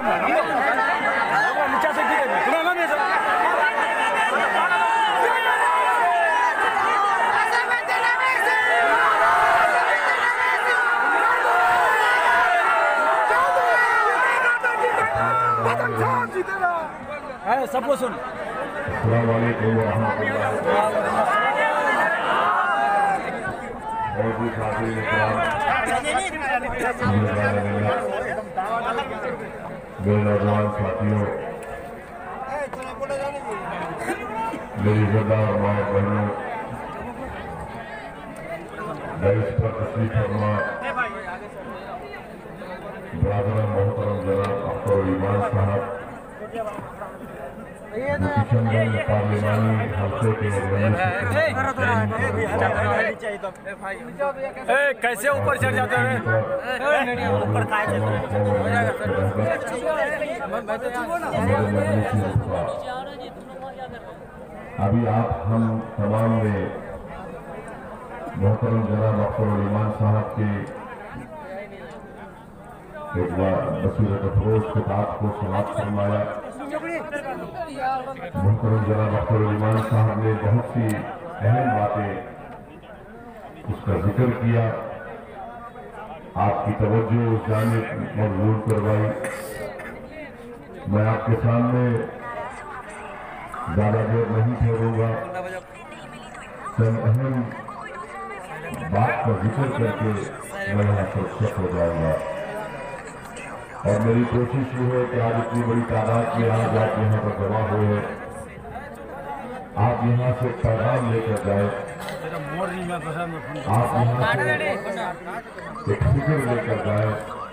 सबको सुन। अस्सलाम वालेकुम व रहमतुल्लाह और भी साथी मेरे नौजवान साथियों, मेरी ज़िंदा और माँ बहनों, इस पर तस्लीफ फरमा बरादर मोहतरम जनाब अख्तर ईमान साहब पार्लिमानी हल्के के कैसे ऊपर चढ़ जाते हैं? अभी आप हम तमाम ने मोहतरम जनाब अख्तर ईमान साहब के एक बसीरत अफरोज किताब को समाप्त फरमाया। मोहतरम जनाब अख्तर ईमान साहब ने बहुत सी अहम बातें उसका जिक्र किया, आपकी तवज्जो उस जानिब मजबूर करवाई। मैं आपके सामने ज्यादा देर नहीं ठहरूंगा, चंद अहम बात का जिक्र करके मैं यहाँ पर खुश हो जाऊंगा। और मेरी कोशिश ये है कि आज इतनी बड़ी तादाद में आज आप यहाँ पर जमा हुए हैं, आप यहाँ से पैगाम लेकर जाए, आप यहाँ से एक फिक्र लेकर जाए,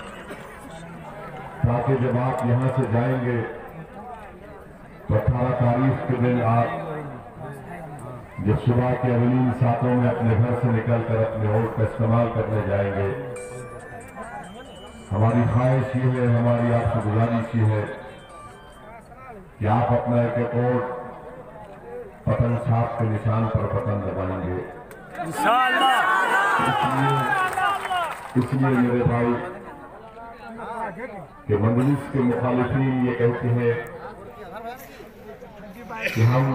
ताकि जब आप यहाँ से जाएंगे तो 18 तारीख के दिन आप जब सुबह के अवलीन सातों में अपने घर से निकलकर अपने वोट का इस्तेमाल करने जाएंगे, हमारी ख्वाहिश ये है, हमारी आपसे गुजारिश ये है कि आप अपना एक वोट पतन छाप के निशान पर बटन दबाएंगे। इसलिए मेरे भाई कि मजलिस के मुखालिफीन ये कहते हैं कि हम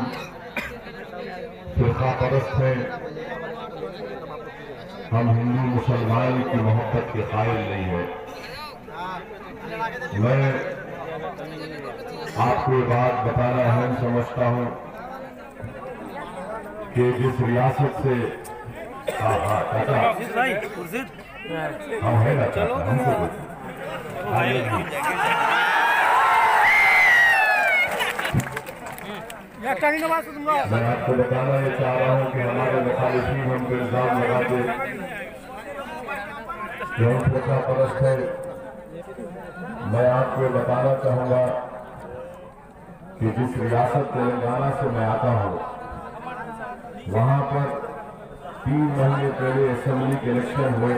फिरका परस्त हैं, हम हिंदू मुसलमान की मोहब्बत के कायल नहीं हैं। मैं आपको ये बात बताना अहम समझता हूं कि जिस रियासत से हम है ना हमको मैं आपको बताना ये चाह रहा हूं कि हमारे मुखालिफीन हम पे इल्जाम लगाते कि हम फिरका परस्त है। मैं आपको बताना चाहूंगा कि जिस रियासत तेलंगाना से मैं आता हूं, वहां पर 3 महीने पहले असेंबली के इलेक्शन हुए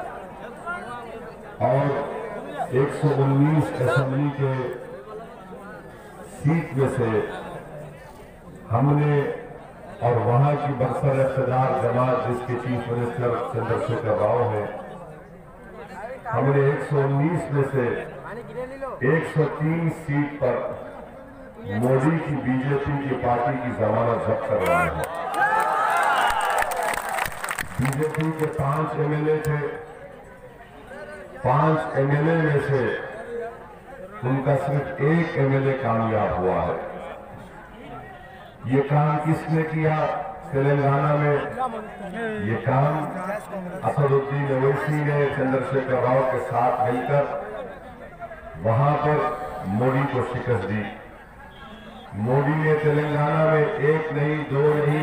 और 119 असेंबली के सीट में से हमने और वहां की बरसर इक़्तिदार जमात जिसके चीफ मिनिस्टर चंद्रशेखर राव है, हमने 119 में से 103 सीट पर मोदी की बीजेपी की पार्टी की जमानत जब्त करवाए हैं। बीजेपी के 5 एमएलए थे, 5 एमएलए में से उनका सिर्फ 1 एमएलए कामयाब हुआ है। ये काम किसने किया तेलंगाना में? ये काम असादुद्दीन ओवैसी ने चंद्रशेखर राव के साथ मिलकर वहां पर मोदी को शिकस्त दी। मोदी ने तेलंगाना में 1 नहीं, 2 नहीं,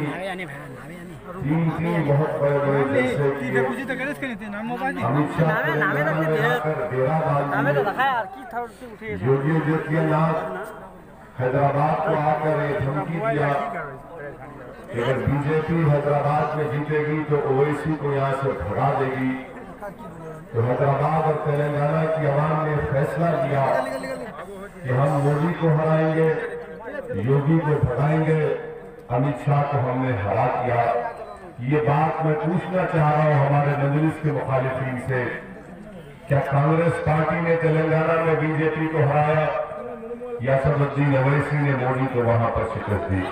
3 बहुत बड़े बड़े जलसे किए। अमित शाह तेलंगाना में आकर डेरा डाल दिया। योगी आदित्यनाथ हैदराबाद को आकर ये धमकी दिया कि अगर बीजेपी हैदराबाद में जीतेगी तो ओवैसी को यहाँ से भगा देगी। तो हैदराबाद और तेलंगाना की आवाम ने फैसला किया कि हम मोदी को हराएंगे, योगी को भगाएंगे, अमित शाह को हमने हरा दिया। ये बात मैं पूछना चाह रहा हूं हमारे मजलिस के मुखालिफीन से क्या कांग्रेस पार्टी ने तेलंगाना में बीजेपी को हराया या असादुद्दीन ओवैसी ने मोदी को वहां पर शिकस्त दी?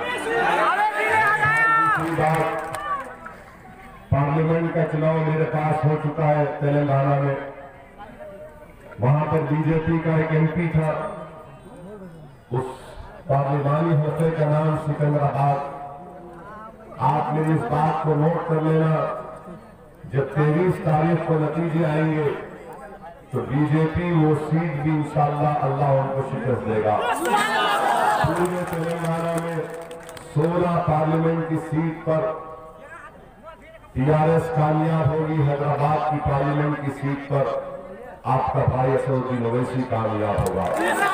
दूसरी बात, पार्लियामेंट का चुनाव मेरे पास हो चुका है तेलंगाना में। वहां पर बीजेपी का एक एमपी था, उस पार्लिमानी हल्के का नाम सिकंदराबाद। आप मेरी इस बात को नोट कर लेना, जब 23 तारीख को नतीजे आएंगे तो बीजेपी वो सीट भी इंशाअल्लाह अल्लाह उनको शिकस्त देगा। पूरे तेलंगाना में 16 पार्लियामेंट की सीट पर टीआरएस कामयाब होगी। हैदराबाद की पार्लियामेंट की सीट पर आपका भाई असादुद्दीन ओवैसी कामयाब होगा।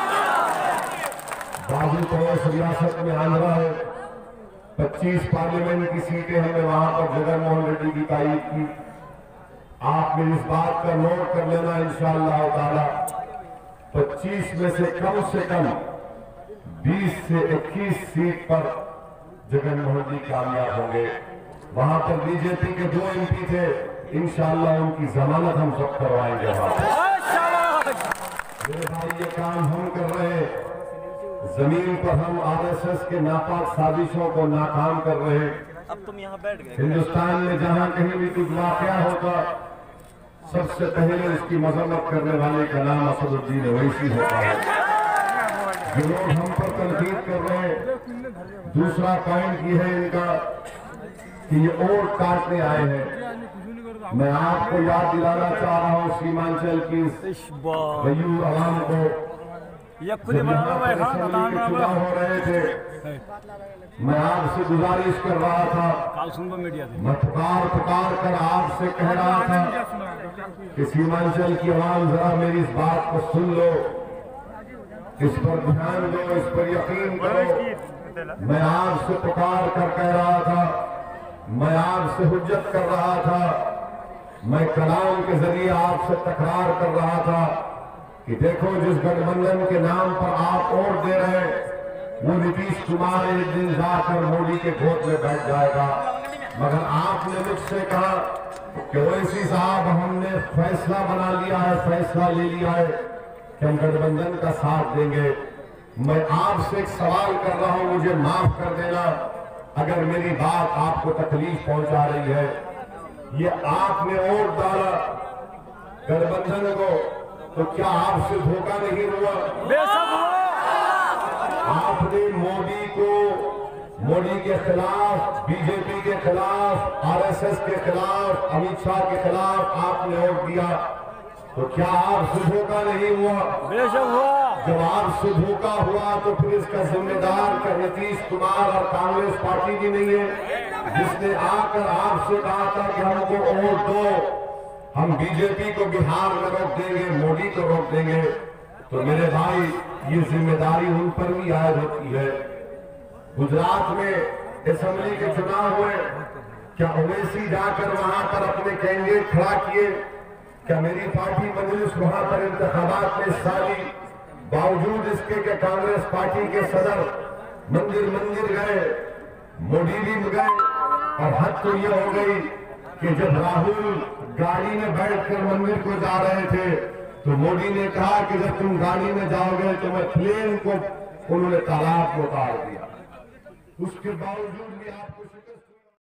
बाजू पड़ोस रियासत में आंध्रा है, 25 पार्लियामेंट की सीटें हमने वहां पर जगनमोहन रेड्डी की तारीफ की। आप मेरी इस बात का नोट कर लेना, इंशाअल्लाह ताला 25 में से कम 20 से 21 सीट पर जगनमोहन जी कामयाब होंगे। वहां पर बीजेपी के 2 एमपी थे, इंशाअल्लाह उनकी जमानत हम सब करवाएंगे। वहां मेरे भाई ये काम हम कर रहे हैं, जमीन पर हम आरएसएस के नापाक साजिशों को नाकाम कर रहे हैं। अब तुम यहाँ बैठ गए। हिंदुस्तान में जहां कहीं भी कुछ वाकया होगा, सबसे पहले उसकी मजम्मत करने वाले का नाम असादुद्दीन ओवैसी होता है। जो लोग हम पर तनकीद कर रहे हैं, दूसरा पॉइंट ये है इनका कि ये वोट काटने आए हैं। मैं आपको याद दिलाना चाह रहा हूँ सीमांचल की गयूर आवाम को, चुनाव हो रहे थे, मैं आपसे गुजारिश कर रहा था, मैं पुकार कर आपसे कह रहा था कि सीमांचल की आवाम जरा मेरी इस बात को सुन लो, इस पर ध्यान दो, इस पर यकीन करो। मैं आपसे पुकार कर कह रहा था, मैं आपसे हुज्जत कर रहा था, मैं कलाम के जरिए आपसे तकरार कर रहा था कि देखो जिस गठबंधन के नाम पर आप वोट दे रहे हैं, वो नीतीश कुमार एक दिन जाकर मोदी के गोद में बैठ जाएगा। मगर आपने मुझसे कहा कि ओवैसी साहब हमने फैसला बना लिया है, फैसला ले लिया है कि हम गठबंधन का साथ देंगे। मैं आपसे एक सवाल कर रहा हूं, मुझे माफ कर देना अगर मेरी बात आपको तकलीफ पहुंचा रही है। ये आपने वोट डाला गठबंधन को, तो क्या आपसे धोखा नहीं हुआ? बेशक हुआ। आपने मोदी के खिलाफ, बीजेपी के खिलाफ, आरएसएस के खिलाफ, अमित शाह के खिलाफ आपने वोट दिया, तो क्या आपसे धोखा नहीं हुआ? बेशक हुआ। जब आपसे धोखा हुआ तो फिर इसका जिम्मेदार क्या नीतीश कुमार और कांग्रेस पार्टी भी नहीं है, जिसने आकर आपसे कहा था कि हमको वोट दो, हम बीजेपी को बिहार में रोक देंगे, मोदी को रोक देंगे। तो मेरे भाई ये जिम्मेदारी उन पर भी आयद होती है। गुजरात में असेंबली के चुनाव हुए, क्या ओवैसी जाकर वहां पर अपने कैंडिडेट खड़ा किए? क्या मेरी पार्टी मजलिस वहां पर इंतखाबात में हिस्सा ली? बावजूद इसके कि कांग्रेस पार्टी के सदर मंदिर गए, मोदी भी गए, और हद तो ये हो गई कि जब राहुल गाड़ी में बैठकर मंदिर को जा रहे थे तो मोदी ने कहा कि जब तुम गाड़ी में जाओगे तो मैं प्लेन को उन्होंने तालाब में उतार दिया। उसके बावजूद भी आपको